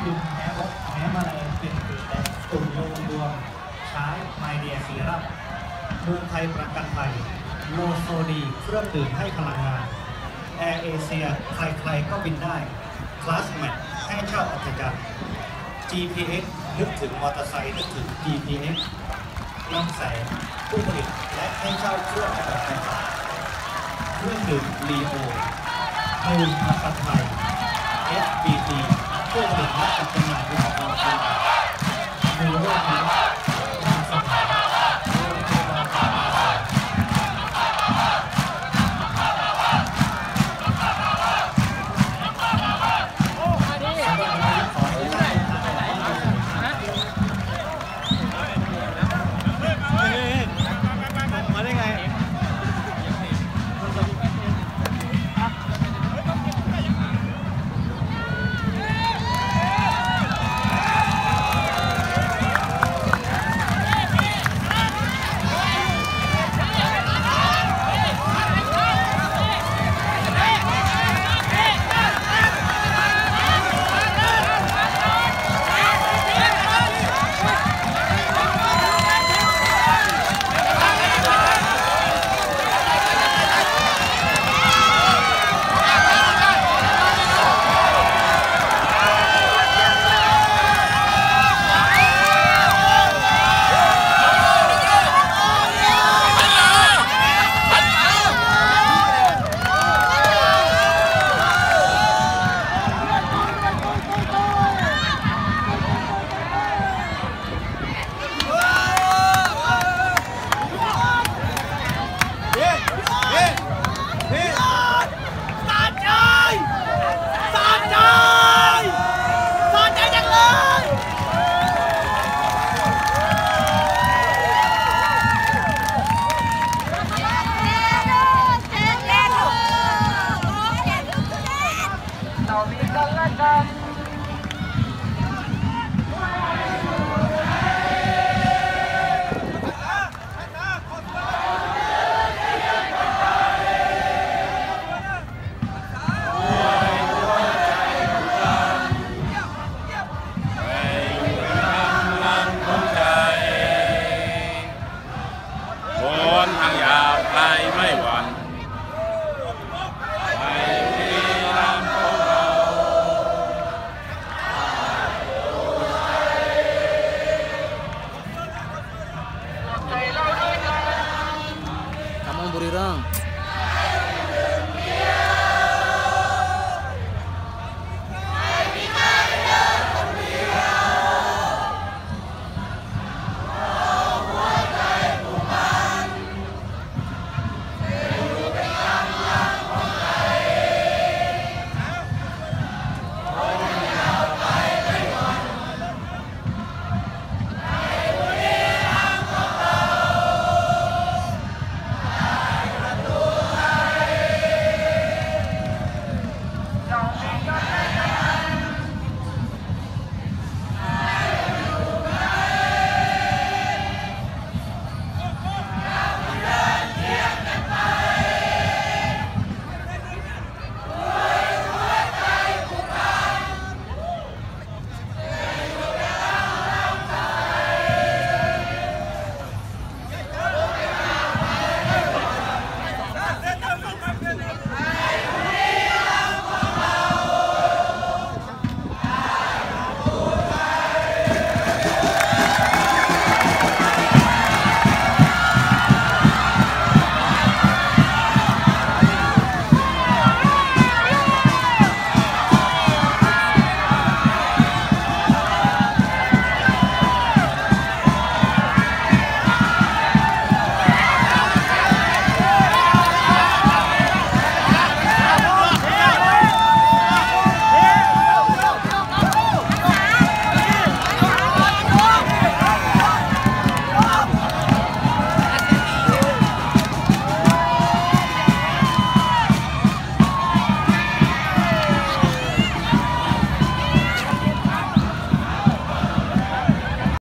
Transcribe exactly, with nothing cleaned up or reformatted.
ยุงแพ้วัดแพ้มาแรงเป็นเกิดแดงตุ่มโยนรวมใช้ไมเดียซีรั่มเมืองไทยประกันภัยโลโซดีเครื่องดื่มให้พลังงานแอร์เอเชียใครๆก็บินได้คลาสแมทให้เช่าอัจฉริยะ จี พี เอ็กซ์ นึกถึงมอเตอร์ไซค์นึกถึง จี พี เอ็กซ์ น้ำแสงผู้ผลิตและให้เช่าเครื่องกระดาษไฟฟ้าเครื่องดื่มลีโอภูมิประกันภัย เอส บี ที ผู้ผลิตและจัดจำหน่ายอุปกรณ์การดูโรคนี้ทางสถานโรงพยาบาลสำหรับวันนี้ขอให้ท่านมาได้ไงเรามีกันและกัน